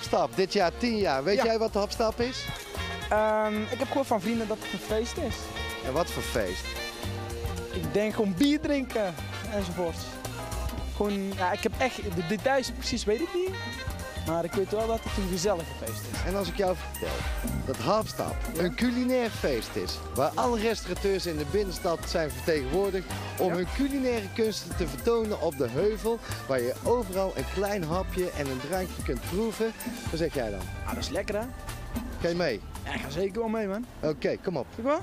Hapstap, dit jaar 10 jaar. Weet jij wat de Hapstap is? Ik heb gehoord van vrienden dat het een feest is. En wat voor feest? Ik denk gewoon bier drinken enzovoort. Gewoon, ja, ik heb echt, de details precies weet ik niet. Maar ik weet wel dat het een gezellige feest is. En als ik jou vertel dat Hapstap een culinair feest is, waar alle restaurateurs in de binnenstad zijn vertegenwoordigd om hun culinaire kunsten te vertonen op de heuvel, waar je overal een klein hapje en een drankje kunt proeven, wat zeg jij dan? Ah, dat is lekker hè? Ga je mee? Ja, ik ga zeker wel mee man. Oké, kom op. Zeg wel?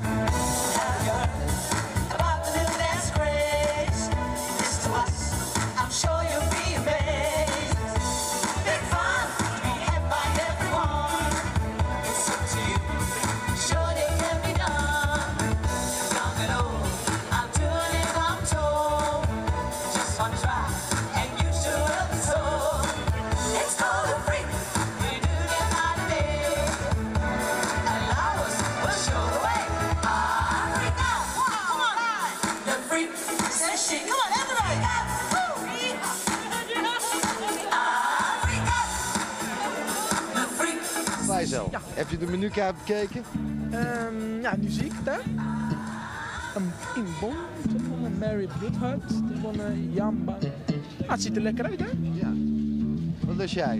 Faisal, Ja. heb je de menukaart bekeken? Ja, nu zie ik het hè. In Bon, een Mary Bloodheart, een Jamba. Ah, het ziet er lekker uit hè? Ja. Wat lust jij?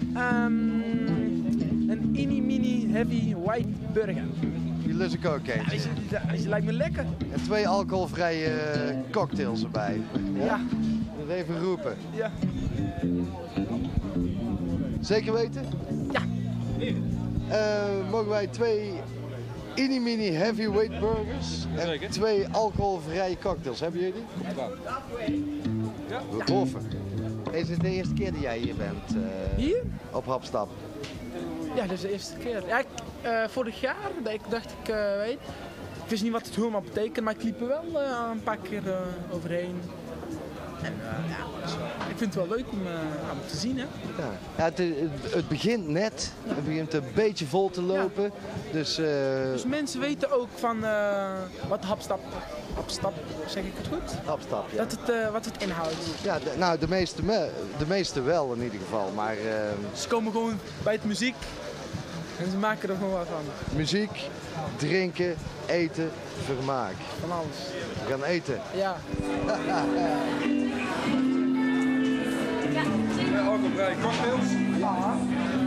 Een mini heavy white burger. Die lust ik ook Ja, eentje. die lijkt me lekker. En 2 alcoholvrije cocktails erbij. Ja. Dat even roepen. Ja. Zeker weten? Ja. Mogen wij 2 mini heavyweight burgers en 2 alcoholvrije cocktails. Hebben jullie? Ja. We proeven. Is het de eerste keer dat jij hier bent Hier? op Hapstap? Ja, dat is de eerste keer. Ja, vorig jaar dacht ik, ik wist niet wat het helemaal betekent, maar ik liep er wel een paar keer overheen. En ja, ik vind het wel leuk om te zien hè. Ja, ja het begint net. Het begint een beetje vol te lopen. Dus, Dus mensen weten ook van wat Hapstap, zeg ik het goed? Hapstap, ja. Dat het, wat het inhoudt. Ja, nou de meeste wel in ieder geval. Maar Ze komen gewoon bij het muziek en ze maken er gewoon wat van. muziek, drinken, eten, vermaak. Van alles. We gaan eten. Ja. Alcoholvrije cocktails. Ja.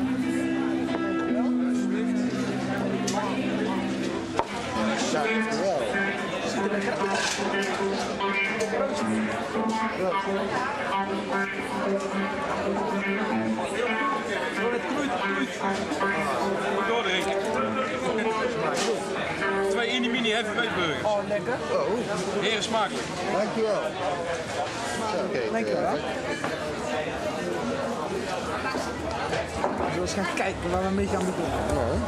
Dankjewel. Ziet er lekker uit. Het knoeit. Moet doordrinken. 2 mini heavyweight burgers. Oh, lekker. Heren smakelijk. Dankjewel. Zo, kijk, Dankjewel. We zullen eens gaan kijken waar we mee gaan beginnen.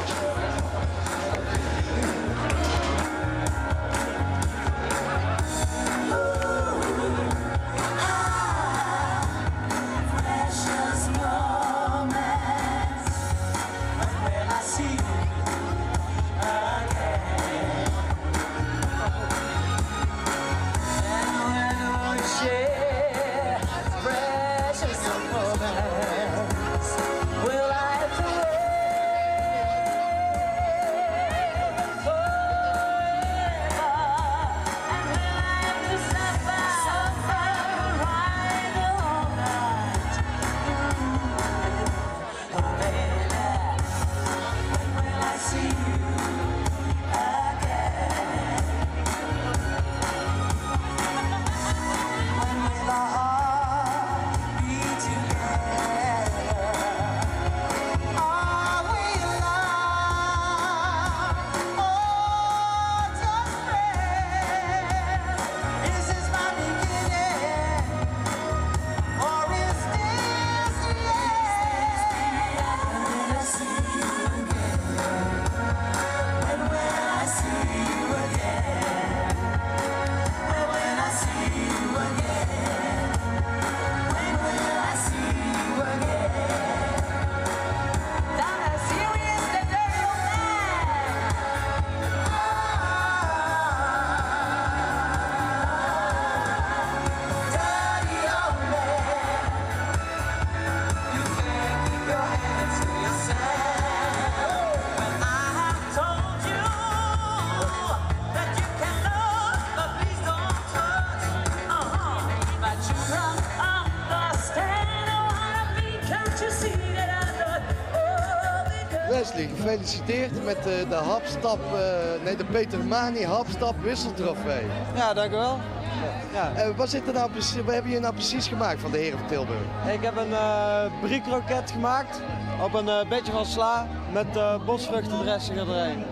jullie. Gefeliciteerd met de Hapstap, de Peter Mani Hapstap wisseltrofee. Ja, dank u wel. Ja. Wat hebben jullie nou precies gemaakt van de heren van Tilburg? Ik heb een briekroket gemaakt op een beetje van sla met bosvruchtendressing erin.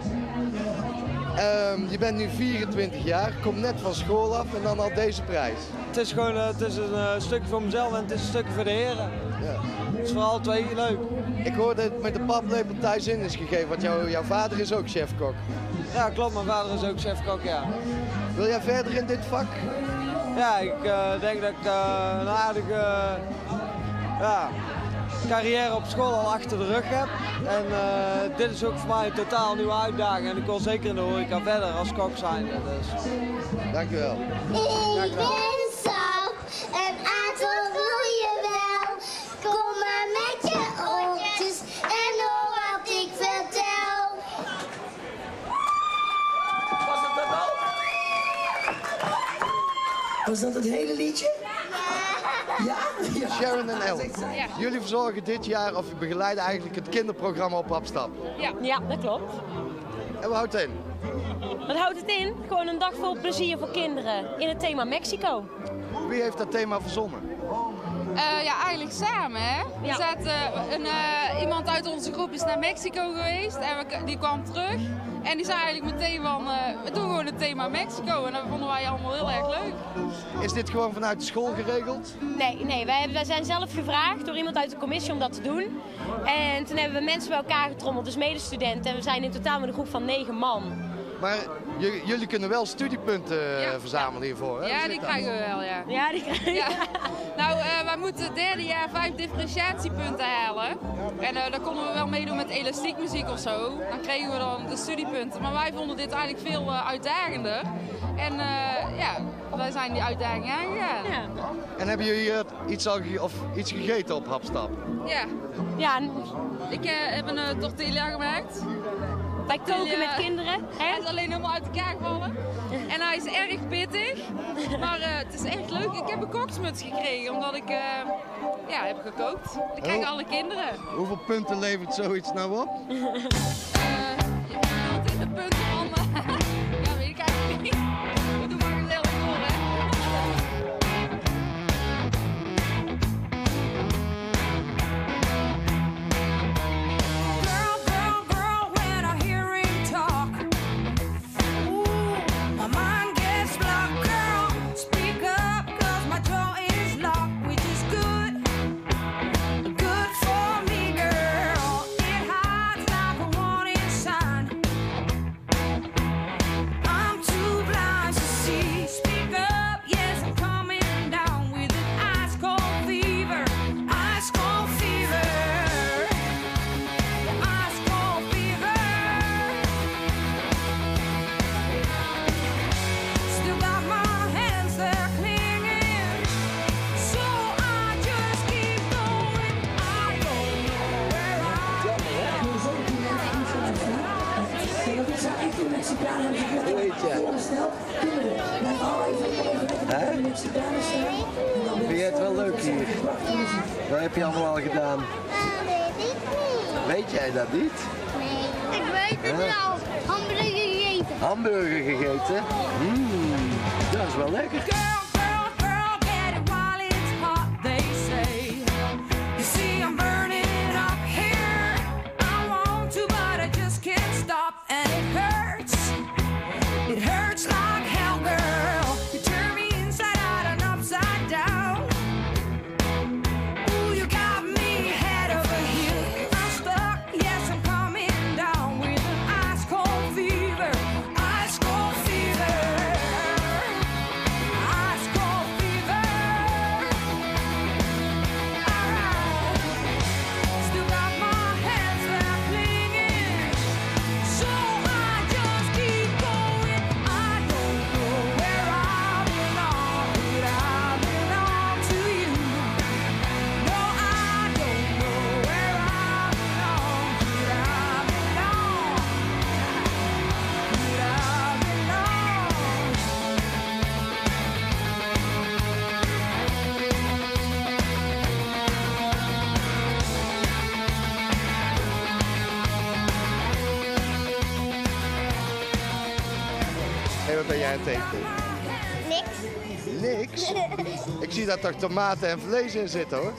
Je bent nu 24 jaar, komt net van school af en dan al deze prijs. Het is gewoon een stukje voor mezelf en het is een stukje voor de heren. Ja. Het is voor alle twee leuk. Ik hoorde het met de paplepel thuis in is gegeven, want jouw vader is ook chefkok. Ja, klopt. Mijn vader is ook chefkok, ja. Wil jij verder in dit vak? Ja, ik denk dat ik een aardige carrière op school al achter de rug heb. En dit is ook voor mij een totaal nieuwe uitdaging. En ik wil zeker in de horeca verder als kok zijn. Dus. Dank u wel. Ik ben Sap en Atel wil je wel. Kom maar met je oortjes en hoor wat ik vertel. Was het dat al? Was dat het hele liedje? Ja? Ja. Sharon en Ellen, jullie verzorgen dit jaar of begeleiden eigenlijk het kinderprogramma op Hapstap. Ja, dat klopt. En wat houdt het in? Wat houdt het in? Gewoon een dag vol plezier voor kinderen in het thema Mexico. Wie heeft dat thema verzonnen? Ja, eigenlijk samen, hè. Ja. Iemand uit onze groep is naar Mexico geweest en die kwam terug. En die zei eigenlijk meteen van, we doen gewoon het thema Mexico. En dat vonden wij allemaal heel erg leuk. Is dit gewoon vanuit de school geregeld? Nee, wij zijn zelf gevraagd door iemand uit de commissie om dat te doen. En toen hebben we mensen bij elkaar getrommeld, dus medestudenten. En we zijn in totaal met een groep van 9 man. Maar jullie kunnen wel studiepunten verzamelen hiervoor, hè? Ja, die krijgen we wel, ja. Ja, die krijgen Ja. Nou, wij moeten het derde jaar 5 differentiatiepunten halen. En daar konden we wel meedoen met elastiekmuziek of zo. Dan kregen we dan de studiepunten. Maar wij vonden dit eigenlijk veel uitdagender. En wij zijn die uitdaging aangegaan. Ja. En hebben jullie iets gegeten op Hapstap? Ja. Ja, Ik heb een tortilla gemaakt. wij koken met kinderen. Hij Hè? is alleen helemaal uit elkaar gevallen. En hij is erg pittig. Maar het is echt leuk. Ik heb een koksmuts gekregen omdat ik heb gekookt. Dat krijgen alle kinderen. Hoeveel punten levert zoiets nou op? Je bedoelt in de punten van... ja, weet ik eigenlijk niet. We doen maar gezellig voor, hè. Hoe heet jij? Hè? Vind jij het wel leuk hier? Wat heb je allemaal al gedaan? Weet ik niet. Weet jij dat niet? Nee. Ik weet het wel. Hamburger gegeten. Hamburger gegeten? Dat is wel lekker. Ice cold fever. jij aan het eten? Niks. Niks? Ik zie daar toch tomaten en vlees in zitten hoor.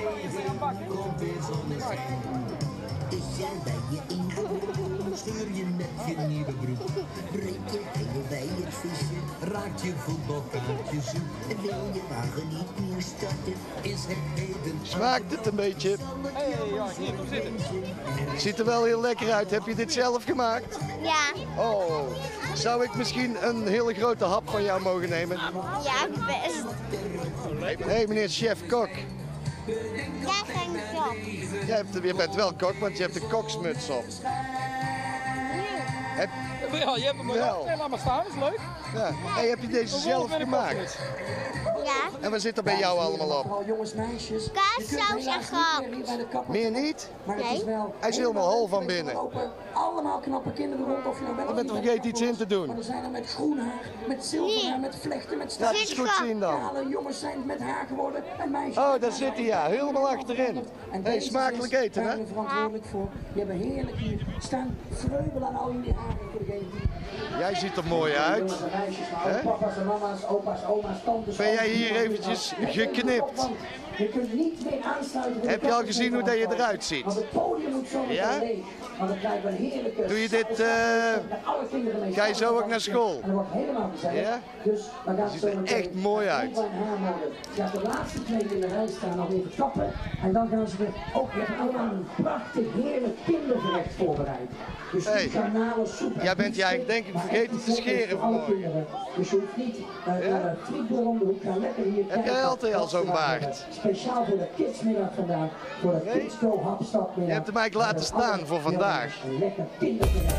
Stuur je met je nieuwe broek. Breek je bij het vissen. Raakt je voetbalkaartje zoek. En wil je wagen niet meer starten. Is het heden. Smaakt het een beetje? Ja, hier, kom zitten. Ziet er wel heel lekker uit. Heb je dit zelf gemaakt? Ja. Oh, zou ik misschien een hele grote hap van jou mogen nemen? Ja, best. Hé meneer chef-kok. Jij geen job. Je bent wel kok, want je hebt de koksmuts op. Heb, Ja, je hebt hem Wel. wel. Laat maar staan, dat is leuk. ja. Hey, heb je deze zelf gemaakt? Ja. En wat zit er bij jou allemaal op? Jongens, meisjes. Kaassaus en gehakt. Meer niet? Nee. Hij is helemaal hol van binnen. Allemaal knappe kinderen rond of je nou wel Je bent er vergeten iets in te doen. Maar er zijn er met groen haar, met zilver haar, met vlechten, met Laat staartjes. eens goed zien dan. Kale jongens zijn met haar geworden en meisjes. Oh, daar zit hij ja, helemaal achterin. Hey, smakelijk eten hè? Daar zijn we verantwoordelijk voor. Die hebben heerlijk hier staan vreubelen aan al jullie haren voor degene die... Jij ziet er mooi uit. Jongens en meisjes, Hè? papa's en mama's, opa's, oma's, tantes. Ben jij hier eventjes geknipt? Je kunt niet meer aansluiten. Heb je al gezien hoe dat je eruit ziet? Want het podium moet zo Ja? meteen leeg. Want dan krijgen we een heerlijke... Doe je dit, met alle kinderen mee ga je zo ook naar school? En dat wordt helemaal gezellig. Ja? Dus dan gaat Ziet zo er meteen echt mooi uit. Je gaat de laatste twee in de rij staan nog even kappen. En dan gaan ze weer ook weer allemaal een prachtig heerlijk kindergerecht voorbereiden. Dus Hey, garnalensoep. jij bent je eigenlijk denk ik vergeten te scheren voor alle vanmorgen. kinderen. Dus je hoeft niet frietboer om de hoek. Ga lekker hier Heb jij altijd al zo'n baard? Speciaal voor de kidsmiddag vandaag. Voor de Kids Go Hapstapmiddag. Je hebt hem eigenlijk laten staan voor vandaag. Een lekker kindergerecht.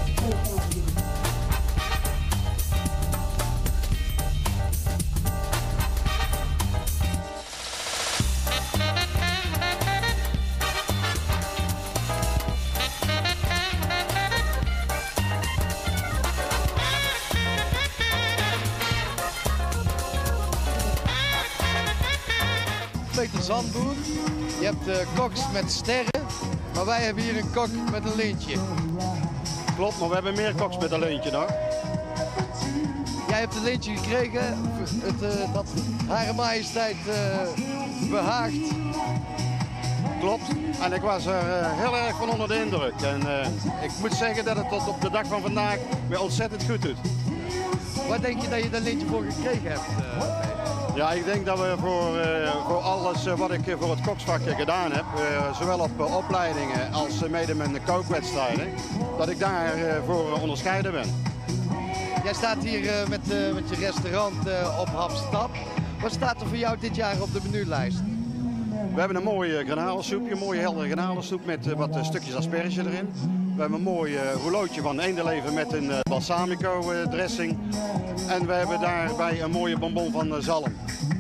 Peter Zandboer, je hebt koks met sterren, maar wij hebben hier een kok met een lintje. Klopt, maar we hebben meer koks met een lintje nog. Jij hebt een lintje gekregen, dat Hare Majesteit behaagt. Klopt, en ik was er heel erg van onder de indruk. En ik moet zeggen dat het tot op de dag van vandaag weer ontzettend goed doet. Wat denk je dat je dat lintje voor gekregen hebt? Ja, ik denk dat we voor alles wat ik voor het koksvak gedaan heb, zowel op opleidingen als mede met de kookwedstrijden, dat ik daarvoor onderscheiden ben. Jij staat hier met je restaurant op Hapstap. Wat staat er voor jou dit jaar op de menulijst? We hebben een mooie granalensoepje, een mooie heldere granalensoep met wat stukjes asperge erin. We hebben een mooi rouleautje van eendenlever met een balsamico dressing. En we hebben daarbij een mooie bonbon van zalm.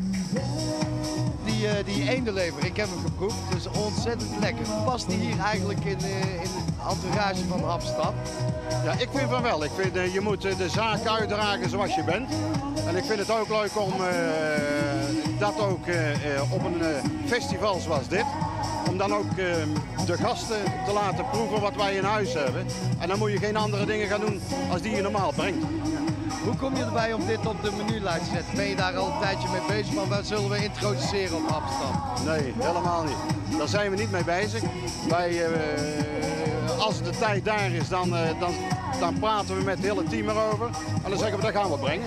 Die eendenlever, ik heb hem geproefd, dus ontzettend lekker. Past die hier eigenlijk in de entourage van Hapstap? Ja, ik vind van wel. Ik vind je moet de zaak uitdragen zoals je bent. En ik vind het ook leuk om dat ook op een festival zoals dit, om dan ook de gasten te laten proeven wat wij in huis hebben. En dan moet je geen andere dingen gaan doen als die je normaal brengt. Hoe kom je erbij om dit op de menulijst te zetten? Ben je daar al een tijdje mee bezig, maar wat zullen we introduceren op Hapstap? Nee, helemaal niet. Daar zijn we niet mee bezig. Wij, als de tijd daar is, dan praten we met het hele team erover. En dan zeggen we, dat gaan we brengen.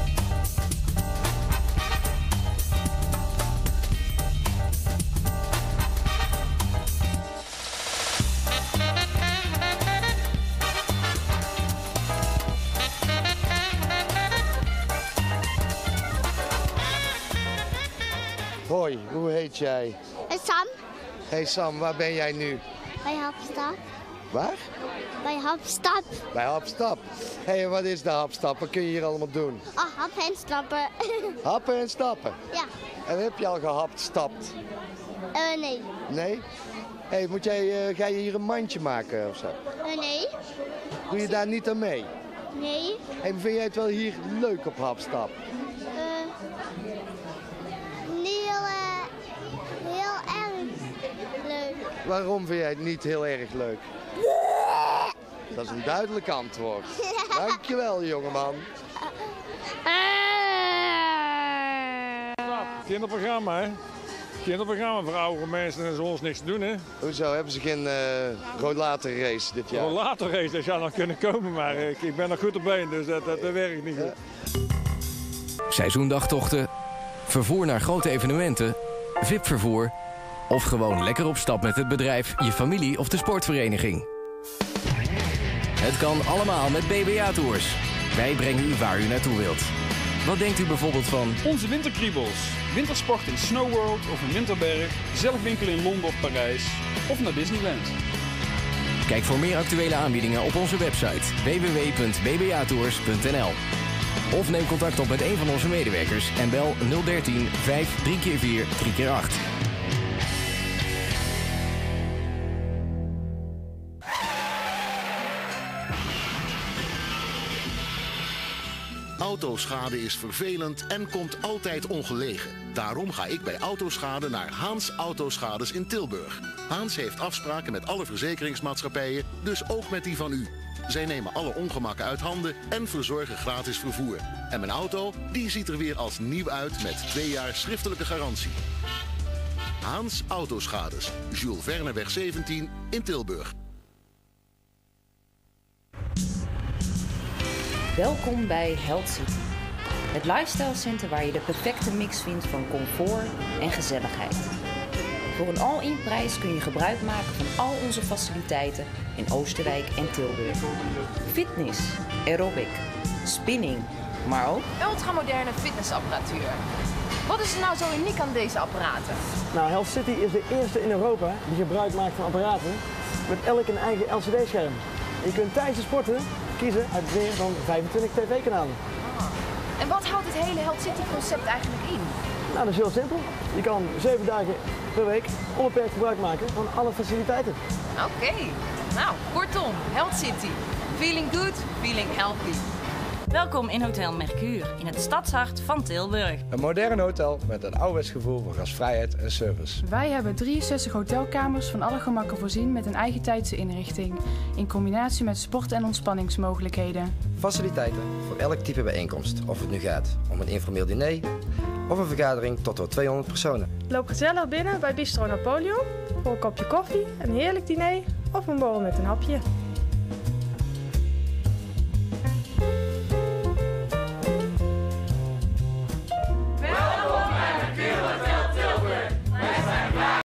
Hoi, hoe heet jij? Sam, Hey Sam, waar ben jij nu? bij Hapstap. Waar? Bij Hapstap. Bij Hapstap. Hey, wat is de Hapstap? Wat kun je hier allemaal doen? Oh, hap en stappen. Happen en stappen. Ja, En heb je al gehapstapt? nee. Nee? Hey, ga je hier een mandje maken of zo? Nee. Doe je daar niet aan mee? Nee. Hey, vind jij het wel hier leuk op Hapstap? Heel erg leuk. Waarom vind jij het niet heel erg leuk? Dat is een duidelijk antwoord. Dankjewel, jongeman. kinderprogramma, hè. Kinderprogramma voor oudere mensen en zoals niks te doen, hè. Hoezo, hebben ze geen rollatorrace dit jaar? Rollatorrace, dat zou nog kunnen komen, maar ik ben nog goed op been, dus dat werkt niet goed. Seizoendagtochten, vervoer naar grote evenementen, VIP-vervoer of gewoon lekker op stap met het bedrijf, je familie of de sportvereniging. Het kan allemaal met BBA Tours. Wij brengen u waar u naartoe wilt. Wat denkt u bijvoorbeeld van Onze winterkriebels. Wintersport in Snow World of in Winterberg. Zelf winkelen in Londen of Parijs. Of naar Disneyland. Kijk voor meer actuele aanbiedingen op onze website www.bbatours.nl. Of neem contact op met een van onze medewerkers en bel 013 5 3x4 3x8. Autoschade is vervelend en komt altijd ongelegen. Daarom ga ik bij Autoschade naar Haans Autoschades in Tilburg. Haans heeft afspraken met alle verzekeringsmaatschappijen, dus ook met die van u. Zij nemen alle ongemakken uit handen en verzorgen gratis vervoer. En mijn auto, die ziet er weer als nieuw uit met 2 jaar schriftelijke garantie. Haans Autoschades, Jules Verneweg 17 in Tilburg. Welkom bij Health City. Het lifestyle center waar je de perfecte mix vindt van comfort en gezelligheid. Voor een all-in prijs kun je gebruik maken van al onze faciliteiten in Oosterwijk en Tilburg. Fitness, aerobic, spinning, maar ook ultramoderne fitnessapparatuur. Wat is er nou zo uniek aan deze apparaten? Nou, Health City is de eerste in Europa die gebruik maakt van apparaten met elk een eigen LCD-scherm. Je kunt tijdens het sporten kiezen uit meer dan 25 tv-kanalen. En wat houdt het hele Health City concept eigenlijk in? Nou, dat is heel simpel. Je kan 7 dagen per week onbeperkt gebruik maken van alle faciliteiten. Oké. Nou, kortom, Health City. Feeling good, feeling healthy. Welkom in Hotel Mercure in het stadshart van Tilburg. Een modern hotel met een ouderwets gevoel van gastvrijheid en service. Wij hebben 63 hotelkamers van alle gemakken voorzien met een eigen tijdse inrichting. In combinatie met sport- en ontspanningsmogelijkheden. Faciliteiten voor elk type bijeenkomst. Of het nu gaat om een informeel diner of een vergadering tot door 200 personen. Loop gezellig binnen bij Bistro Napoleon voor een kopje koffie, een heerlijk diner of een borrel met een hapje.